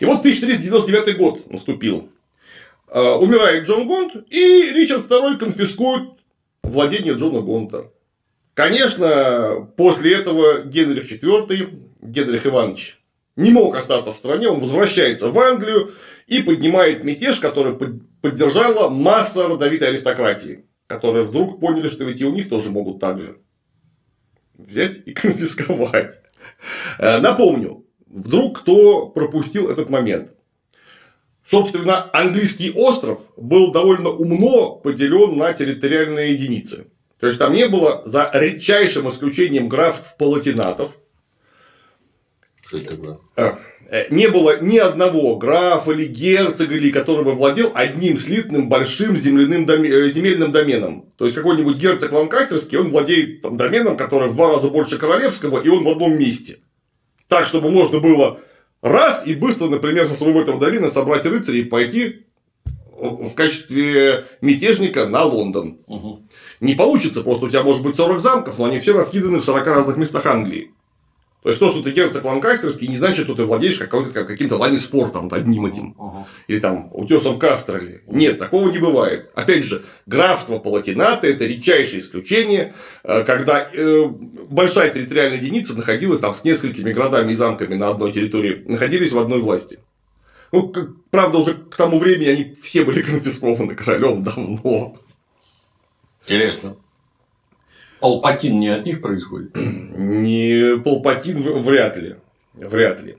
И вот 1399 год наступил. Умирает Джон Гонт, и Ричард II конфискует владение Джона Гонта. Конечно, после этого Генрих IV, Генрих Иванович, не мог остаться в стране, он возвращается в Англию и поднимает мятеж, который поддержала масса родовитой аристократии, которые вдруг поняли, что ведь и у них тоже могут так же взять и конфисковать. Напомню, вдруг кто пропустил этот момент. Собственно, английский остров был довольно умно поделен на территориальные единицы. То есть, там не было, за редчайшим исключением графств палатинатов, Что это такое? Не было ни одного графа или герцога, или который бы владел одним слитным большим земельным доменом. То есть, какой-нибудь герцог ланкастерский, он владеет там доменом, который в 2 раза больше королевского, и он в одном месте. Так, чтобы можно было раз и быстро, например, со своего этого домена собрать рыцарей и пойти в качестве мятежника на Лондон. Угу. Не получится, просто у тебя может быть 40 замков, но они все раскиданы в 40 разных местах Англии. То есть, то, что ты герцог ланкастерский, не значит, что ты владеешь каким-то ланниспортом одним этим. Или там утесом Кастерли. Нет, такого не бывает. Опять же, графство Палатината — это редчайшее исключение, когда большая территориальная единица находилась там с несколькими городами и замками на одной территории, находились в одной власти. Ну, правда, уже к тому времени они все были конфискованы королем давно. Интересно. Палпатин не от них происходит? Не Палпатин, вряд ли. Вряд ли.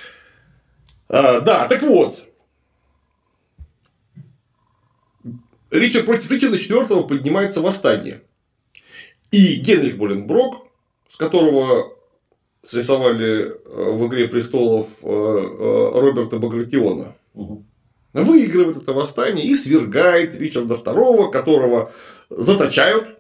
Да, так вот. Против Ричарда IV поднимается восстание. И Генрих Боленброк, с которого срисовали в «Игре престолов» Роберта Багратиона, выигрывает это восстание и свергает Ричарда II, которого заточают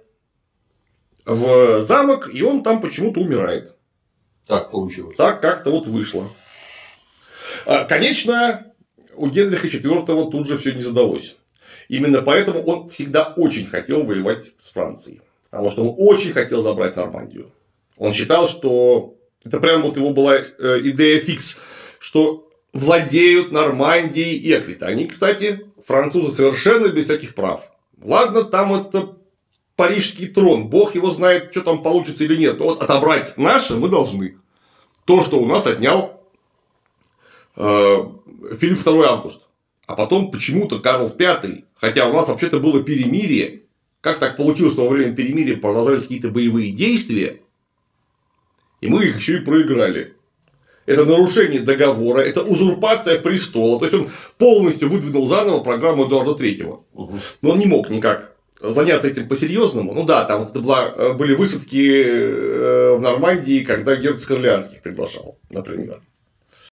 в замок, и он там почему-то умирает. Так получилось. Так как-то вот вышло. Конечно, у Генриха IV тут же все не задалось. Именно поэтому он всегда очень хотел воевать с Францией. Потому что он очень хотел забрать Нормандию. Он считал, что это прям вот его была идея фикс, что владеют Нормандией и Аквитанией. Кстати, французы совершенно без всяких прав. Ладно, там это парижский трон, бог его знает, что там получится или нет. Но вот отобрать наше мы должны. То, что у нас отнял Филипп II Август. А потом почему-то Карл V, хотя у нас вообще-то было перемирие. Как так получилось, что во время перемирия продолжались какие-то боевые действия, и мы их еще и проиграли. Это нарушение договора, это узурпация престола. То есть, он полностью выдвинул заново программу Эдуарда III. Но он не мог никак заняться этим по-серьезному. Ну да, там это были высадки в Нормандии, когда герцог Орлеанских приглашал, например.